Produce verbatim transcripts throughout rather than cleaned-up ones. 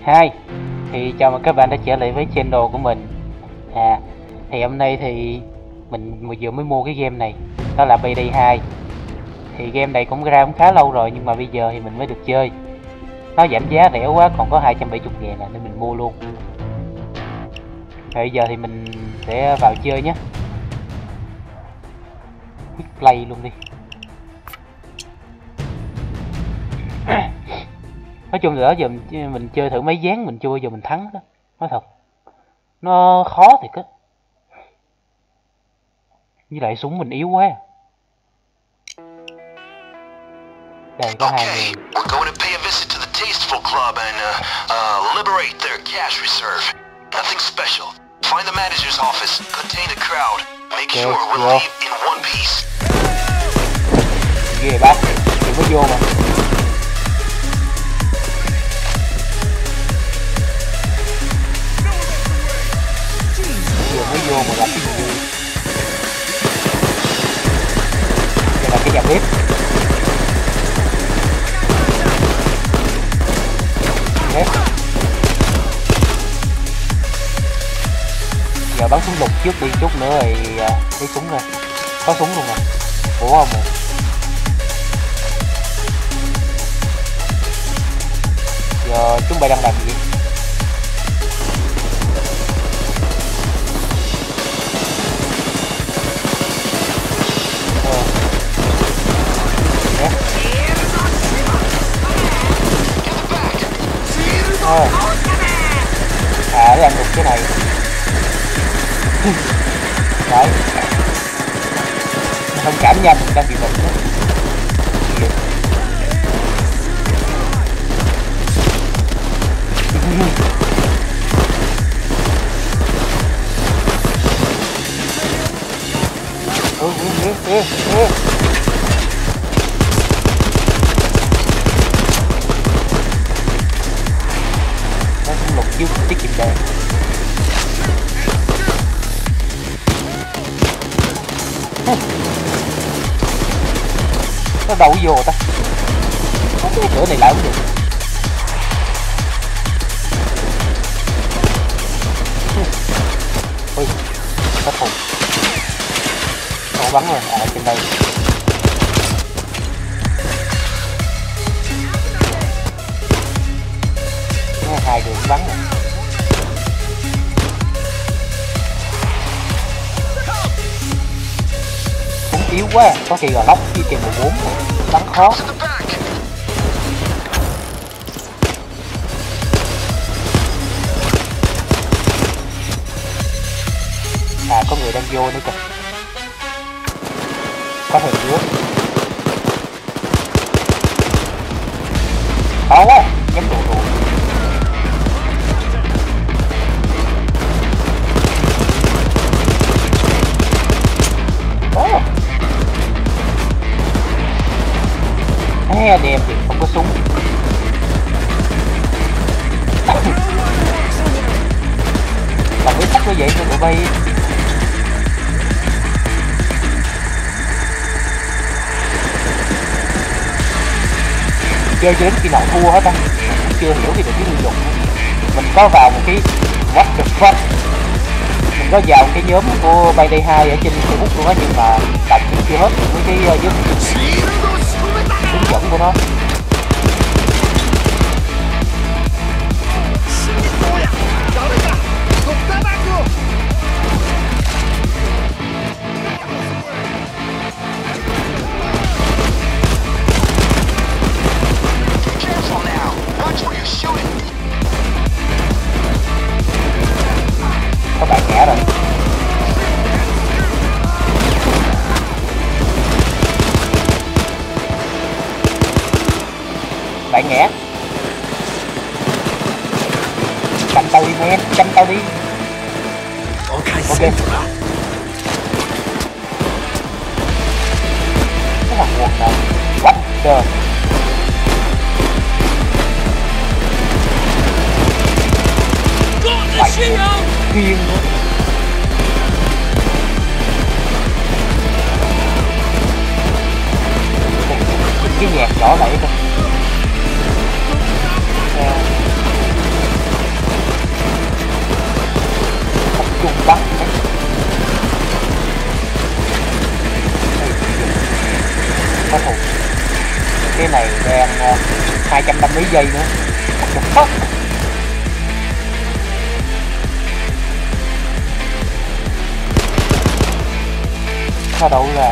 hai. Thì chào mừng các bạn đã trở lại với channel của mình. À, thì hôm nay thì mình vừa mới mua cái game này, đó là Payday hai. Thì game này cũng ra cũng khá lâu rồi nhưng mà bây giờ thì mình mới được chơi. Nó giảm giá rẻ quá, còn có hai trăm bảy mươi ngàn à, nên mình mua luôn. Rồi bây giờ thì mình sẽ vào chơi nhé. Quick play luôn đi. Nói chung là đó giờ mình, mình chơi thử mấy ván mình chưa bao giờ mình thắng đó. Nói thật, nó khó thiệt á. Với lại súng mình yếu quá. Đây có hai người. We're going to pay a visit to the Tasteful Club and uh, uh, liberate their cash reserve. Nothing special. Find the manager's office, contain the crowd. Make Okay, sure we'll well. leave in one piece. Ghê bác, đừng có vô mà. Vừa mới vô mà gặp cái gì. Đây là cái nhà bếp. Đấy. Giờ bắn súng lục trước đi, chút nữa thì uh, lấy súng ra. Có súng luôn nè. Ủa không à? Giờ chúng bay đang làm gì? Ờ. Đấy. Ờ. À, để ăn được cái này. Đấy. Không cảm nhận mình đang bị bệnh đó. Ừ, ừ, ừ, ừ. Nó cũng lục giúp tiết kiệm đèn. Nó đâu có vô ta. Không cái cửa này lại cũng được. Ui, có thùng. Không bắn rồi, à trên đây. Nó hai đường bắn rồi. Cũng yếu quá, có khi là lóc với kèm mười bốn bắn khó. À có người đang vô nữa kìa. Có thể dưới. Khó quá, chém đồ đồ. Ồ. Ê, đẹp thì không có súng. Làm cái tắt như vậy cho tụi bay. Chơi cho đến khi nào thua hết á, cũng chưa hiểu cái được cái lưu dụng. Mình có vào một cái what the fuck, mình có vào cái nhóm của Payday hai ở trên Facebook luôn á, nhưng mà đọc cũng chưa hết với cái uh, hướng dẫn của nó. Có bạn ngã rồi. Bạn ngã. Cạnh tao đi men, cạnh tao đi. Ok. Cái thằng quần nào. What the. Lại kiên nữa. Cái nhạc nhỏ lại thôi. hai trăm năm mươi giây nữa. What the fuck? Nó đâu ra?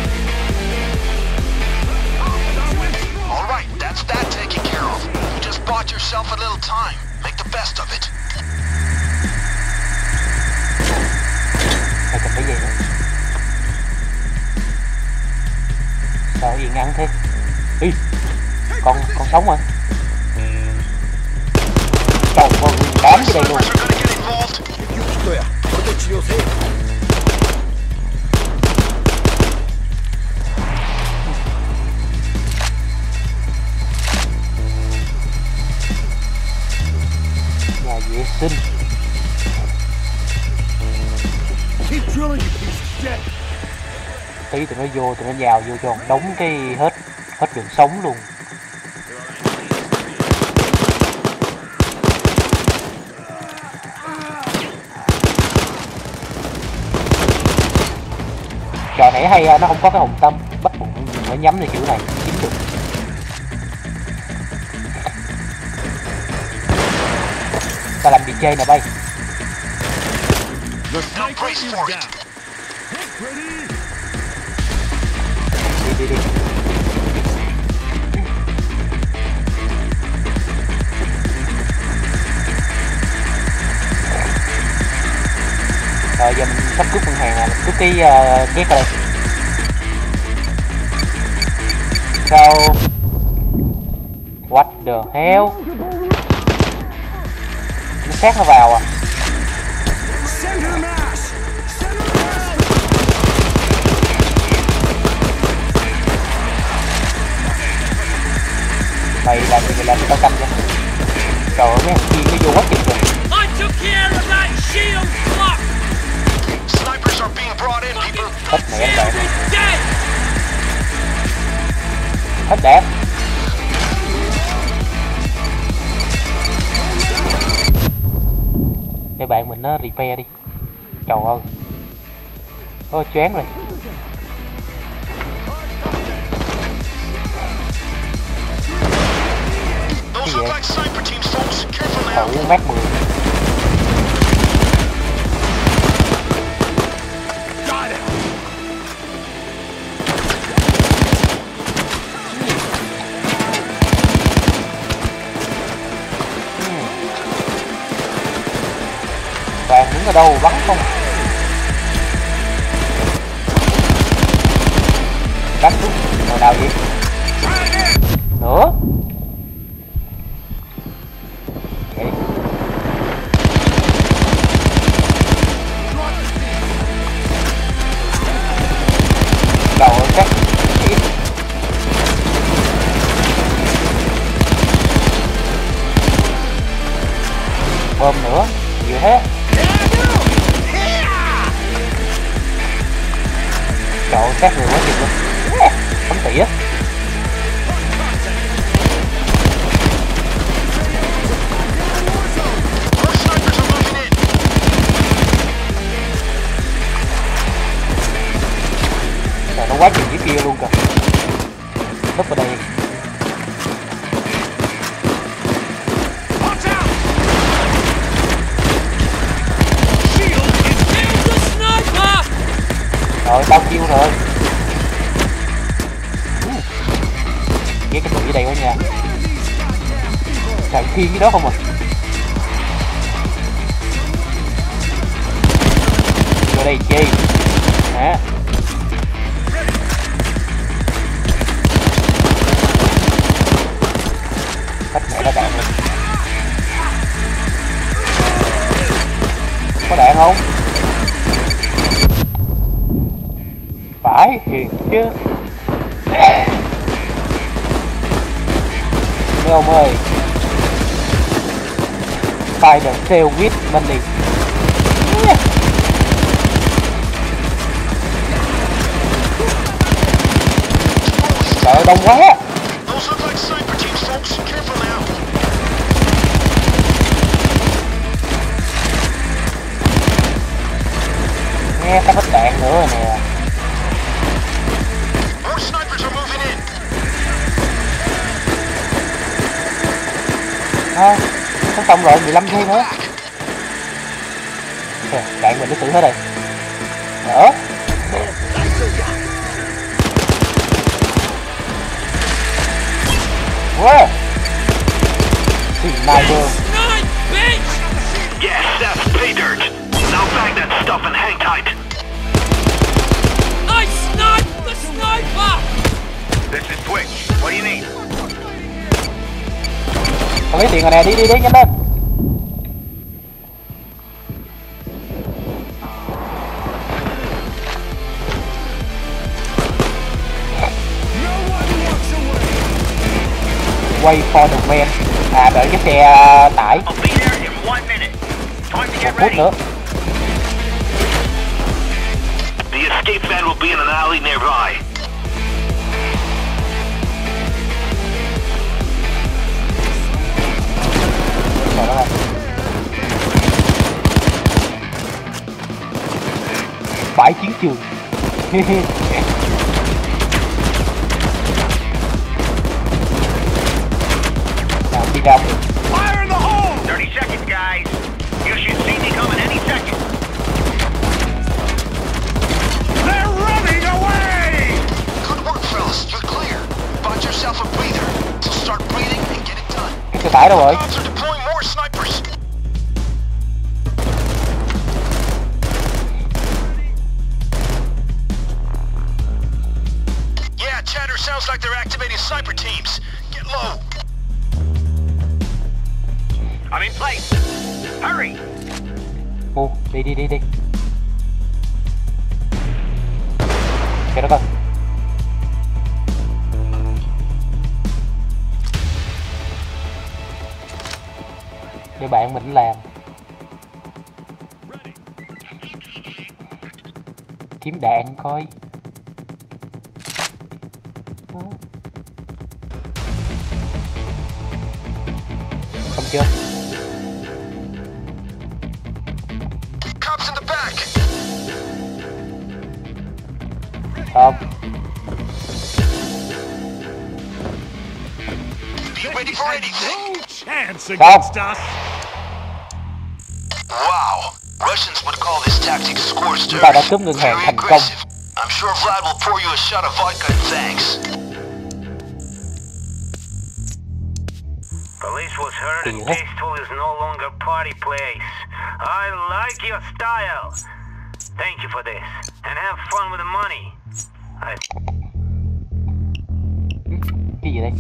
Alright, that's that taken care of. You just bought yourself a little time. Make the best of it. Hai trăm mấy giây nữa. Sao yên ngắn thế? Ý, con con sống hả? Trời con đám dưới đây luôn. Nhà vệ sinh. Tí tụi nó vô, tụi nó nhào vô cho đóng cái hết hết đường sống luôn. Trò này hay, nó không có cái hồng tâm, bắt buộc phải nhắm như kiểu này chính được. Ta làm đi chơi nè bay. Đi đi đi. Rồi giờ mình sắp cướp ngân hàng nè, mình cướp cái uh, ghét ở đây. Sao? What the hell? Nó xét nó vào à? Mày làm gì mày làm gì tao canh vậy? Trời ơi mấy thằng kia nó vô quá chừng rồi. Hết mẹ bạn. Hết đẹp. Để bạn mình nó repair đi. Trời ơi. Ôi choáng rồi. Cái gì vậy? Khẩu mát mười. Bạn đứng ở đâu bắn không? Bắn xuống hồi nào vậy? Nữa. Vậy. Đầu ơi chắc. Bơm nữa. Nhiều thế. Trời ơi, sát người quá chừng luôn. Bắn tỉa. Trời, nó quá chừng dưới kia luôn kìa. Núp vào đây. Rồi, bao nhiêu rồi. Ghét cái tụi dưới đây quá nha. Trời thiên cái đó không à. Vô đây chi. Hả? Hết mẹ nó đạn luôn. Có đạn không? Phải thiệt chứ. Mấy ông ơi. Spider tail with money. Trời ơi đông quá. Nghe tao hết đạn nữa rồi nè. À, nó xong rồi, mười lăm giây nữa. Kìa, đạn mình nó xử hết rồi. Nữa. Wow. Sniper. Yes, that's pay dirt. Now bag that stuff and hang tight. I sniped the sniper! This is Twitch. What do you need? Con lấy tiền rồi nè, đi đi đi nhanh lên. Wait for the van. À, đợi cái xe tải. Một phút nữa. The escape van will be in an alley nearby. Trời đất ơi. Bãi chiến trường. Nào đi ra. Fire in the hole! thirty seconds, guys. You should see me coming any second. They're running away! Good work, fellas. You're clear. Find yourself a breather. So start breathing and get it done. Cái xe tải đâu rồi? Cops are deploying more snipers. Yeah, chatter sounds like they're activating sniper teams. Get low. I'm in place. Hurry. Ô, đi đi đi đi. Cái đó coi. Để bạn mình làm. Kiếm đạn coi. Không chưa? Cops in the back. Không. Be ready for anything. No chance against us. Wow. Russians would call this tactic scorched Chúng ta đã earth. cướp ngân hàng Very thành công. aggressive. I'm sure Vlad will pour you a shot of vodka and thanks. Police was heard and Yeah. Pistol is no longer party place. I like your style. Thank you for this. And have fun with the money. I... Cái gì đây?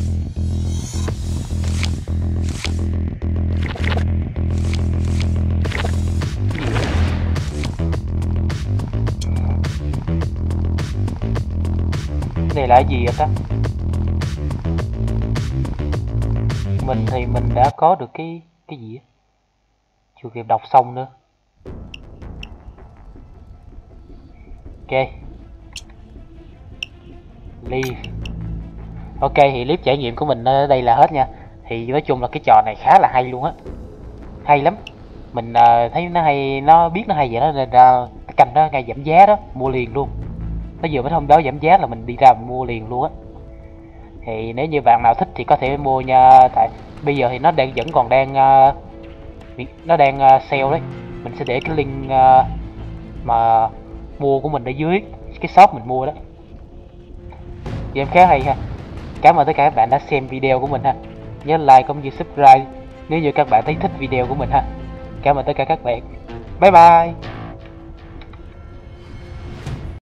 Cái này là cái gì vậy ta? Mình thì mình đã có được cái cái gì á, chưa kịp đọc xong nữa. Ok, leave. Ok, thì clip trải nghiệm của mình ở đây là hết nha. Thì nói chung là cái trò này khá là hay luôn á, hay lắm. Mình uh, thấy nó hay, nó biết nó hay vậy đó nên uh, cái canh đó ngay giảm giá đó, mua liền luôn. Nó vừa mới thông báo giảm giá là mình đi ra mình mua liền luôn á. Thì nếu như bạn nào thích thì có thể mua nha, tại bây giờ thì nó đang vẫn còn đang uh, nó đang uh, sale đấy. Mình sẽ để cái link uh, mà mua của mình ở dưới cái shop mình mua đó. Game khá hay ha. Cảm ơn tất cả các bạn đã xem video của mình ha. Nhớ like cũng như subscribe nếu như các bạn thấy thích video của mình ha. Cảm ơn tất cả các bạn. Bye bye.